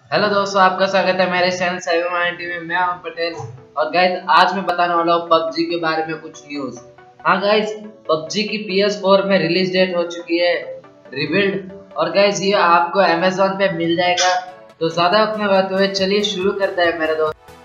Hello दोस्तों, आपका स्वागत है मेरे चैनल साइबर टीवी में। मैं हूं पटेल और गाइस आज मैं बताने वाला हूं पबजी के बारे में कुछ न्यूज़। हाँ गाइस, पबजी की PS4 में रिलीज डेट हो चुकी है रिवील्ड, और गाइस ये आपको अमेज़न पे मिल जाएगा। तो ज्यादा वक्त न बात हुए, चलिए शुरू करते हैं मेरे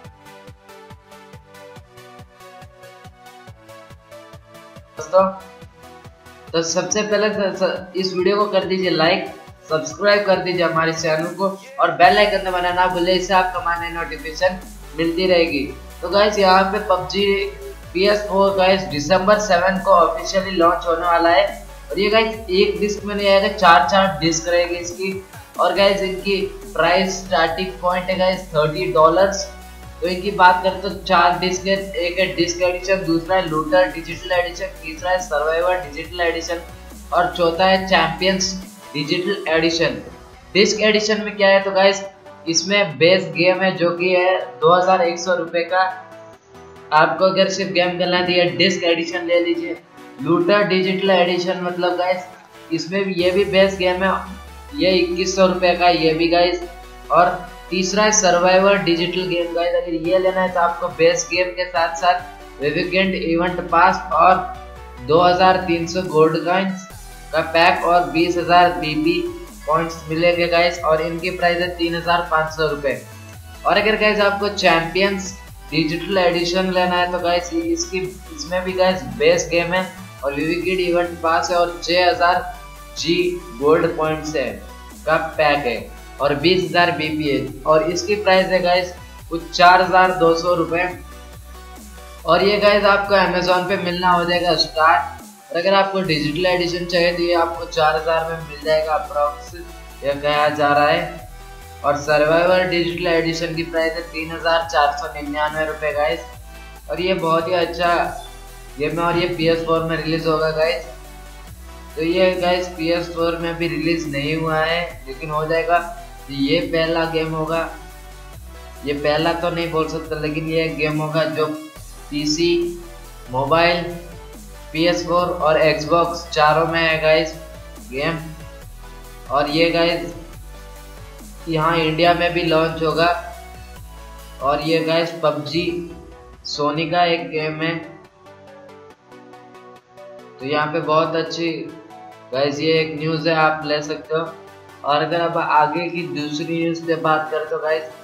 दोस्तों। तो सबसे पहले इस वीडियो को कर दीजिए लाइक, सब्सक्राइब कर दीजिए हमारे चैनल को और बेल आइकन दबाना ना भूलें, इससे आपको हमारी नोटिफिकेशन मिलती रहेगी। तो गाइस यहाँ पे PUBG PS4 गाइस दिसंबर 7 को ऑफिशियली लॉन्च होने वाला है। और ये गाइस एक डिस्क में नहीं आएगा, चार डिस्क रहेगी इसकी। और गाइस इनकी प्राइस स्टार्टिंग पॉइंट है गाइस $30। तो इनकी बात करें तो 4 डिस्क है, एक है डिस्क एडिशन, दूसरा है लूटर डिजिटल एडिशन, तीसरा है सर्वाइवर डिजिटल एडिशन और चौथा है champions digital edition. Disc edition में क्या है तो गाइस इसमें बेस गेम है जो कि है 2100 रुपए का। आपको अगर सिर्फ गेम खेलना है तो ये डिस्क एडिशन ले लीजिए। लूटर डिजिटल एडिशन मतलब गाइस इसमें भी ये भी बेस गेम है, ये 2100 रुपए का ये भी गाइस। और तीसरा है सर्वाइवर डिजिटल गेम गाइस, अगर ये लेना है तो आपको बेस गेम के साथ साथ वीकेंड इवेंट पास और 2300 गोल्ड कॉइंस का पैक और 20,000 बीपी पॉइंट्स मिलेंगे गाइस। और इनकी प्राइस है 3500 रुपए। और अगर गाइस आपको चैंपियंस डिजिटल एडिशन लेना है तो गाइस इसमें भी गाइस बेस गेम है और वीकेंड इवेंट पास है और 6000 जी गोल्ड पॉइंट्स है का पैक है और 20,000 बीपी है। और इसकी प्राइस है गाइस कुछ 4200 रुपए। और ये गाइस आपको अमेज़न पे मिलना हो जाएगा स्टार्ट। और अगर आपको डिजिटल एडिशन चाहिए तो ये आपको 4000 में मिल जाएगा अप्रोक्स, ये कहा जा रहा है। और सर्वाइवर डिजिटल एडिशन की प्राइस है 3499 रुपए गाइस। और ये बहुत ही अच्छा गेम है और ये PS4 में रिलीज होगा गाइस। तो ये गाइस PS4 में भी रिलीज नहीं हुआ है लेकिन हो जाएगा। ये पहला गेम होगा, ये पहला तो नहीं बोल सकता लेकिन ये गेम होगा जो PC, मोबाइल, PS4 और Xbox चारों में है गाइस गेम। और ये गाइस यहाँ इंडिया में भी लॉन्च होगा। और ये गाइस PUBG सोनी का एक गेम है। तो यहाँ पे बहुत अच्छी गाइस ये एक न्यूज़ है, आप ले सकते हो। और अगर अब आगे की दूसरी न्यूज़ पे बात करें तो गाइस